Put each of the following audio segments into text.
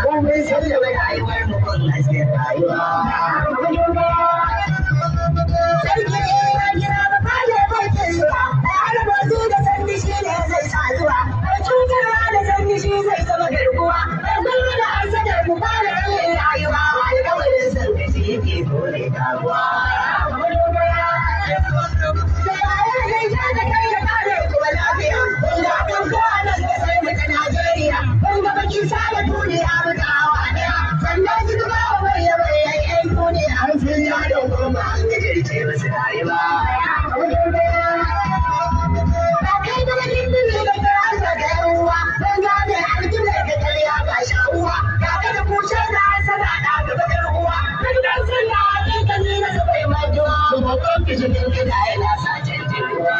Mun sallama rayuwar mu kun hasken rayuwa. Sarki ya kira ba fada bakin zuwa, har mazu da sandi shi ne zai sa zuwa, har cutarwa da sandi shi zai zama garkuwa, har gulma da hasadar mu fara yin rayuwa, alƙawarin sandi shi ke kore damuwa. Da bayan zai ja da kai da kare kuma lafiya, wanda akan kowane kasar mu ta Najeriya, wanda bakin sa da duniya mu ta hawa ɗaya, sannan su gaba wa bayyana yan duniya, an fi ja da goma an gajirce masu rayuwa. Ba kai da ganin duni da kiran da ga yawa, don gane aljibar da karya ga shawuwa, ga ka da kushe da hasana da gaba da ruwa, duk dan sunna hakikani na su bai majuwa, kuma kwamfishin din gida yana sa canjin ruwa.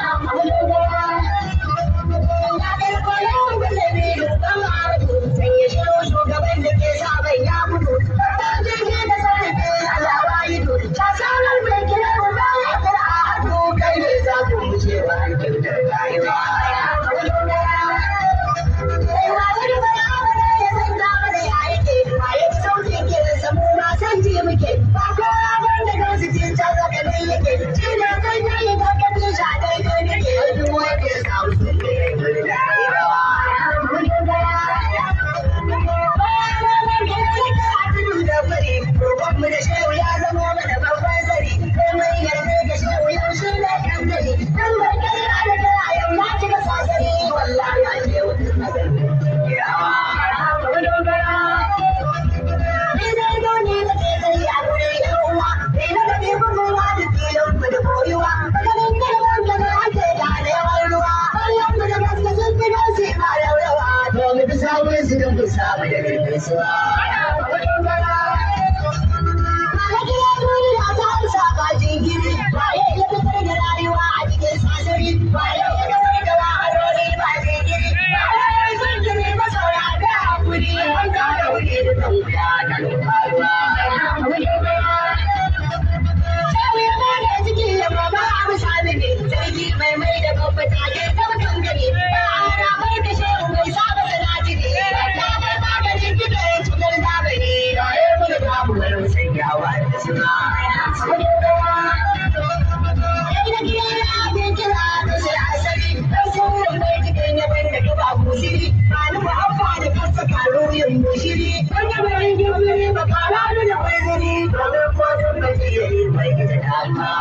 Ya kai kwallon da zai biyu ɗan arzu, sai ya shiro shugaban da ke sa bai ya mutu, ɗan jirgin da sarrafe alawa yi tutu, casarar mai kira ruwa ya kira a hannu kai ne za ku wuce wa hankin da rayuwa. Sai wani da bayawa ne ya san dama da ya yake, ba ya ci sautin kiran samu ba san ji muke, ba kowa wanda kan su ci can zaka ne yake, shi ne kai ne ya kakkace shi a daidai nake, duk wanda ya samu sun ne ya yi da rayuwa. Mu da shehu ya zama mana babban sani, kai mai yarda da shehu yau shi ne kan gani, dan barkar ya da kira yau na cika sasari, wallahi ya shehu tun a zarfi yawa. Ni dai doni da ke zai a wurin yan uwa, ni na da ke bugowa da filin mu da koyuwa, maganin kalmar da na ake da yawan ruwa, bayan mu da gaske sun fi don su ma raurawa, to mu fi samun su don mu samu da gaisuwa. Jingiri ba ya iya fitar da rayuwa a cikin sasari ba ya iya kawar da wahaloli ba jingiri ba ya iya zirgiri ba saura da hakuri wanda da wuri da kan wuya da nufaruwa. Shehu ya bada ciki ya baba abu sami ne sarki mai mai da babba tage ta mutum gani ba a ramar da shehu mai saba sana jini ta mai maganin fitar cutar zamani da ya mu da damuwar musanyawa da suna. Yin bushiri, wanda bai yi wuri ba kara da waziri, domin kodin ba zai yi mai gida da alma.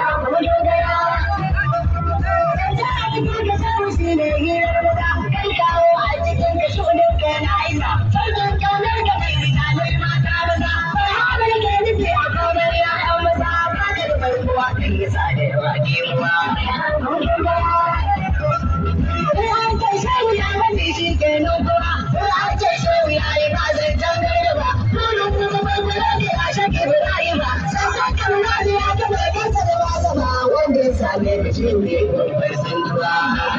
Ta abin da samu shi ne hirar wuta, kai kawo a cikin da shunin ka na isa, sarkin kaunar da bai rika mai mata maza, bai haɗa da ke nufi a kaunar ya'yan maza, ba da da barkuwa kan yi sa da yawa kewa. An kai shehu ya wani shi ke nufuwa, an ce shehu ya yi ba zai tangar da ba, nuna kuma bai kula ne a shake birayi ba, sai ta kamuna ne ya ga mai kansa da ba zama, wanda ya same da shehu ne babbar sanduwa.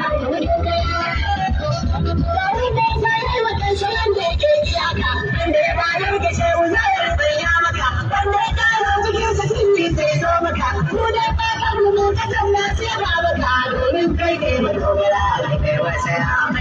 Yawon da ya sa yi wa kansa yadda ya ke iyaka, wanda ya bayar da shehu za ya rubanya maka, wanda ya kara cikin sa sinni sai zo maka, mu dai ba kan mu kasan na sai ba maka, domin kai ne madogara da kai wasa ya mai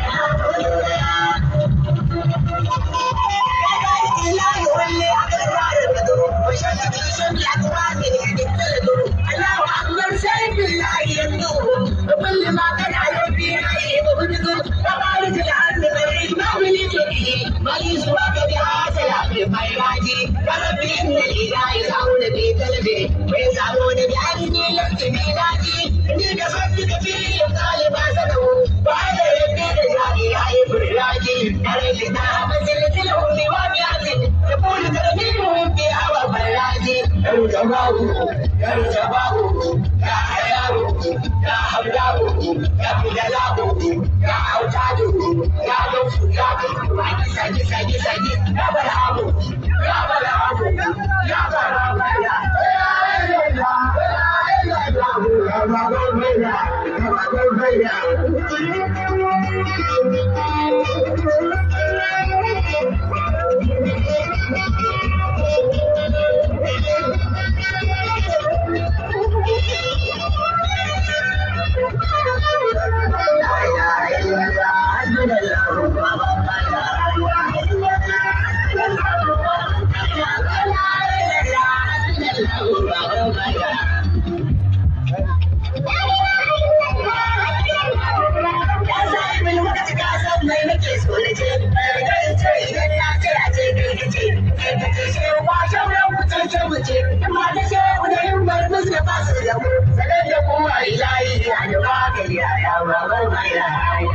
sanar da kowa ilahi ya da magani ya baban baila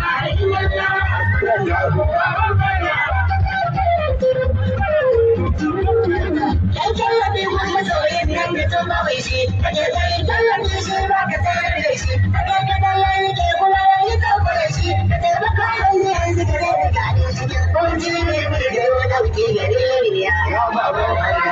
yan tallafi kuma sauyin nan da tun mawai shi kake tsayin tallafi shi ba ka tsayar da shi kake gadan yayi ke kula yayi tsako da shi ka taimaka yanzu yanzu ka zai da gani cikin kunci ne mai da yawa dauke gare ni ya baban baila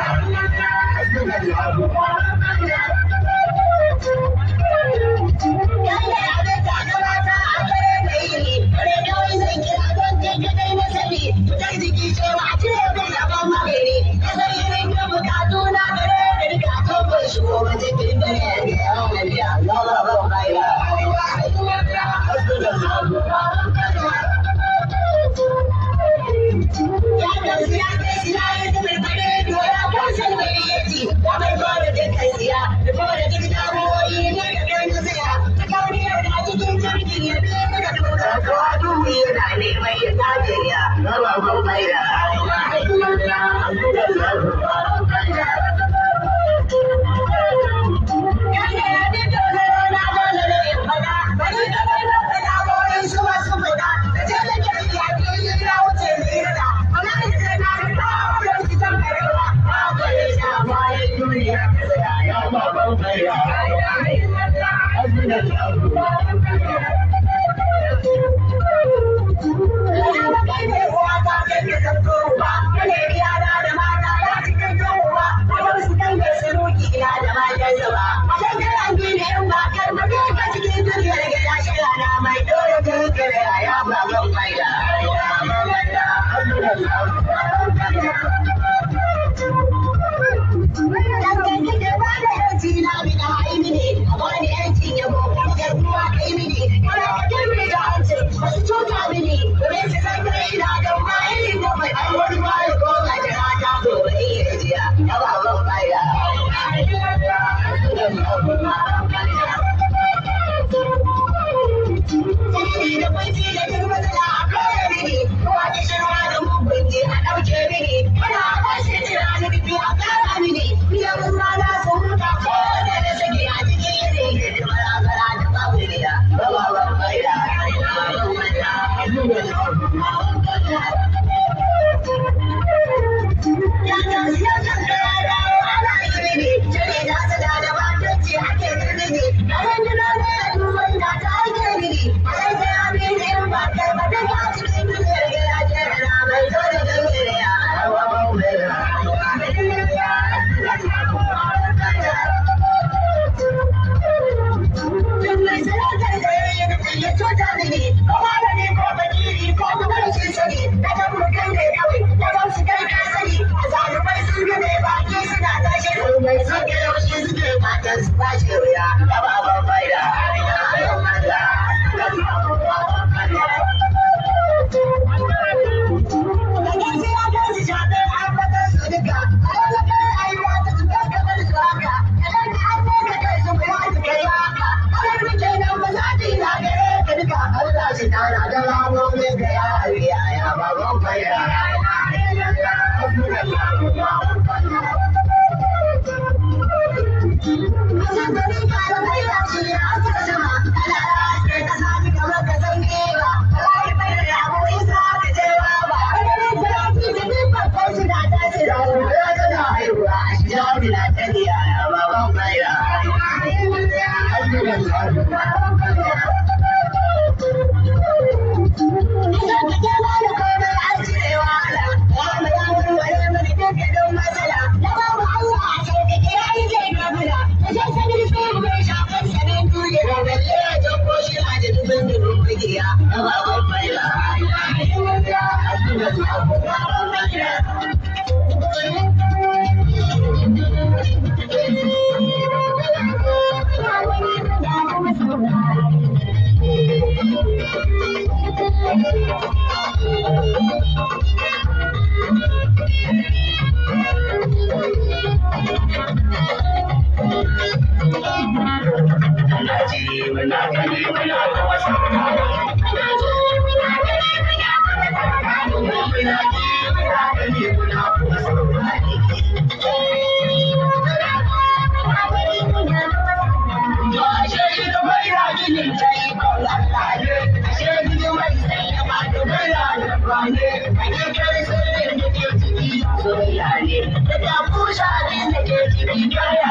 ne, hakikar sirrin da ke ciki soyayya ne, da damu shaɗin da ke ciki kaya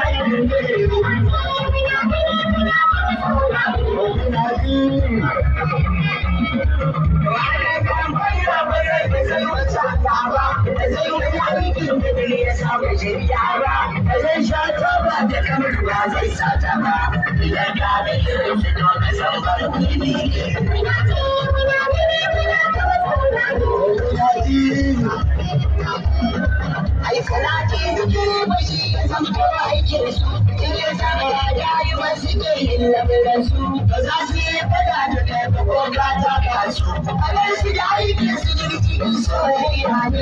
zai sha taba da kamar ba zai sata ba idan ka da irin su to ka san ba ai salati zikiri bashi ya zamto aikin su in ya saba ya yi masu ke yin lamarin su ba za su yi fada da kai ba ko ka taka su a bar su da aikin su jirgin soyayya ne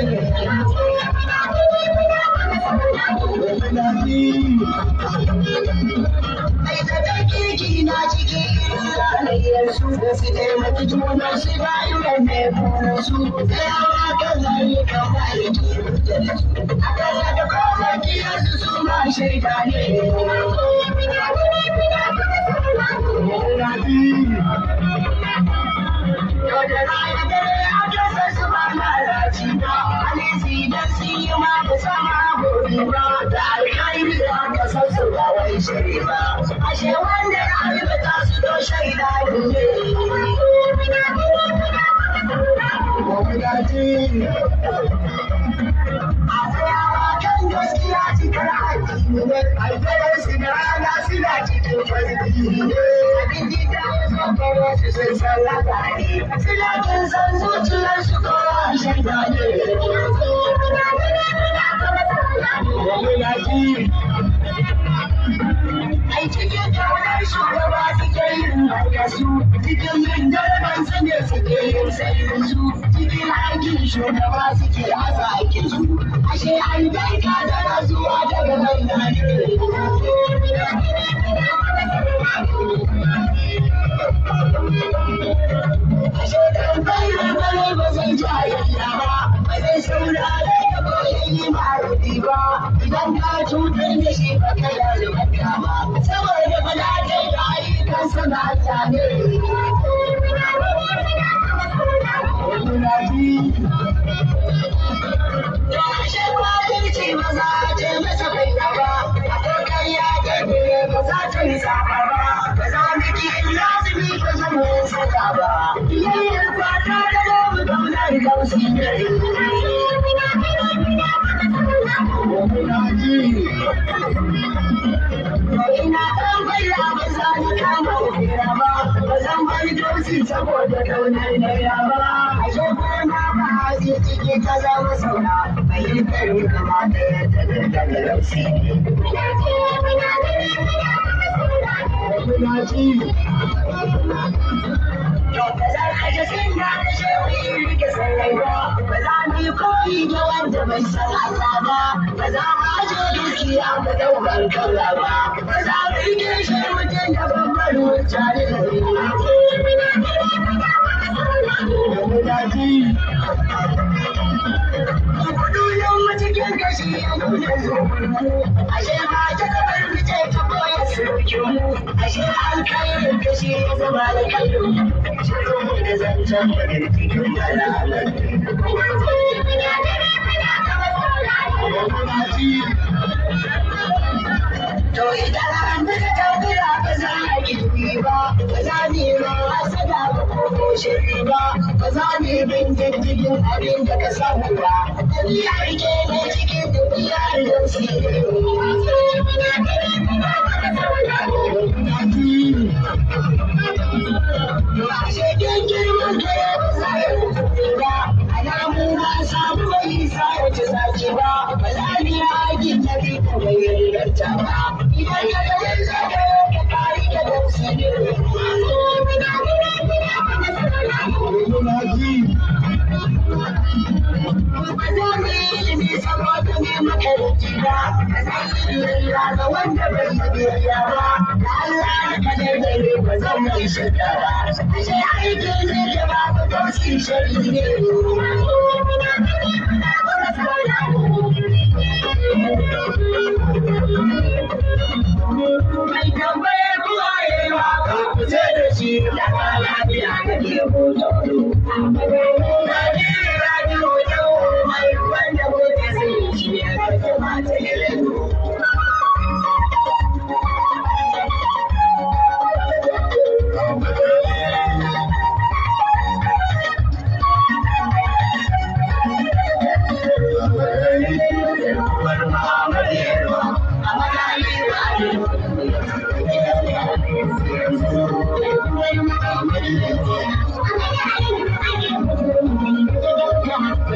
ai ta da kirki na cikin halayyar su da su taimaki juna su rayu da mai burin su tsayawa kan layukan ma'aiki akalla da kwamfakiyarsu su ma shaida ne yau da rana dare a kasar su ba na raci ba alisi don sun yi ma ba sama gobe ba da alkhairi da kasar su ba wai shiri ba ashe wanda ya aibata su don shaida ne a tsayawa kan gaskiya cikin addini ne alfarar su da rana suna cikin fasiki ne abin da ya zo karo su sun sallata ne suna kin san zuciyarsu kowa shaida ne ai cikin kaunar shugaba suke yin su cikin yin daraban sanya suke yin sayin su cikin aikin shugaba suke hasa aikin su ashe an daika daga zuwa daga banda ne ashe dan bayan bare ba zai jayayya ba ba zai saurare da koyayi ma'arudi ba idan ka cutar da shi ba ka yi maka ba saboda balagai da ayyukan sana ne Yashe kwalirci ba za a ce masa bai ba, abokan yaƙi ne ba za ta yi saba ba, ba za mu ki lazimi ba zan yi saka ba. Yayin fata da babu kaunar gausi ne. Ina ɗan bayyana ba za ni kama wajena ba, ba zan bari gausi saboda kaunar naira ba. Ashe kwana ba hazi ciki ta zama sauna, fahimtar kama da yadda da gausi ne. Yau ba za ka ji sun da kashe wani rike sallai ba, ba za mu yi koyi da wanda bai san Allah ba, ba za mu aje dukiya mu ɗaukar kalla ba, ba za mu yi gishe mutum da babbar wuta ne. Kudurin mu cikin kashi ya nuna zuwa ashe ma ta gabar fice ta koya surukin mu, ashe alkhairin kashi ya zama da kallon mu, shirin mu da zancen mu da cikin alalar. To idan an da tafiya ba za a girbi ba, ba za mu yi rawa sada ba ko shiri ba, ba za mu yi bin diddigin abin da ka samu ba. Tafiya rike ne cikin tafiya da su yi. Ashe kin girman ka ya ba za ya mutu ba, alamu ba samu bai sa ya ci zaki ba, ba za mu yi aikin tafi ko bai yarda ba. Idan ya ga wani zaka ka kari da dausi ne. Ba za mu yi ilimi saboda ne makaranci ba, ba za mu yi lura ga wanda bai yi biyayya ba, da Allah ya kadar da ne ba zan mai shakka ba. Ashe aiki ne da babu dausi shari ne. Mai tambayar kuwa ya yi waka kuce da shi da lafiya da ke hoto.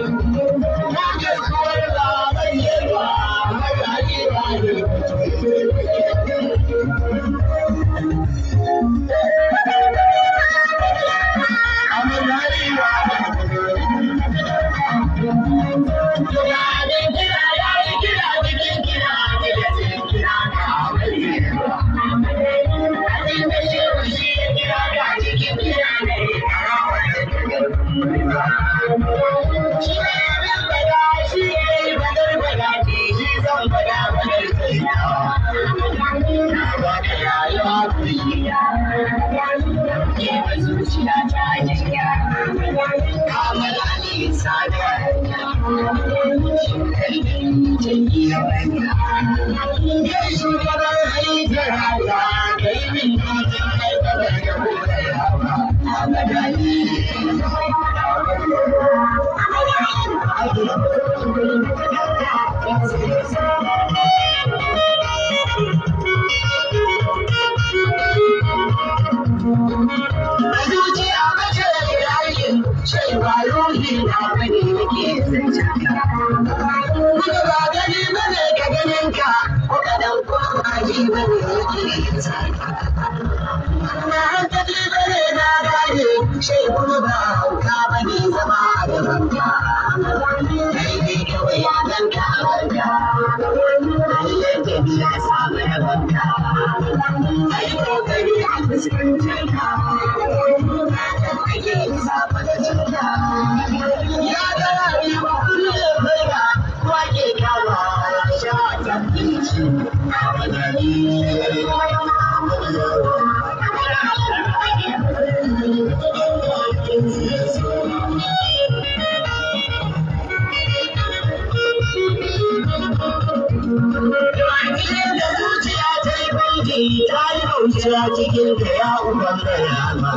cikin da ya uban da yama.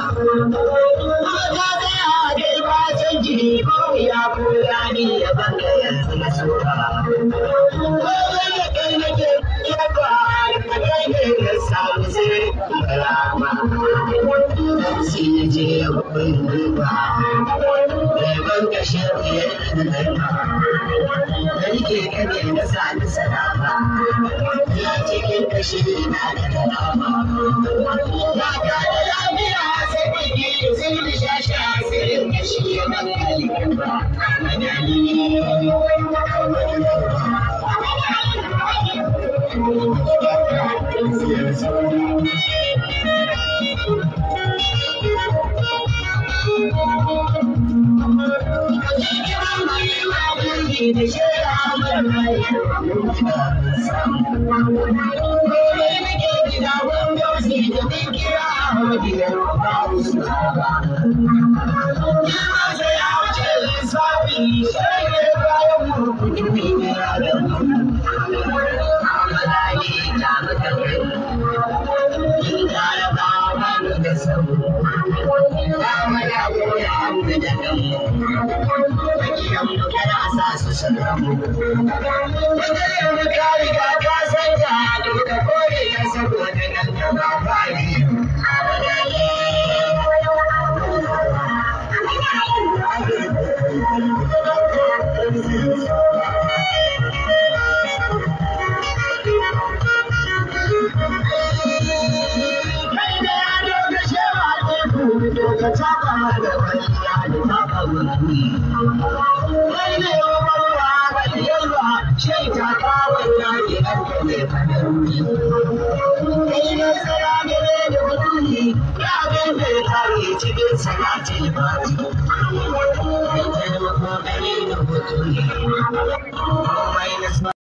Kuma ta tsaya dai ba canji ko ya koya ni ya banga yanzu na soka. Ko ya kai nake ya ba a kai ne na samu sai karama. Sai ya je ya kuɗin ba. Bai banga shirki ya yi da ba. Da yake kane na sani sana'a. Ya cikin kashi na da kalama. Ya ga da lafiya sai biki sun bi shashi asirin da shi ya bangali ba.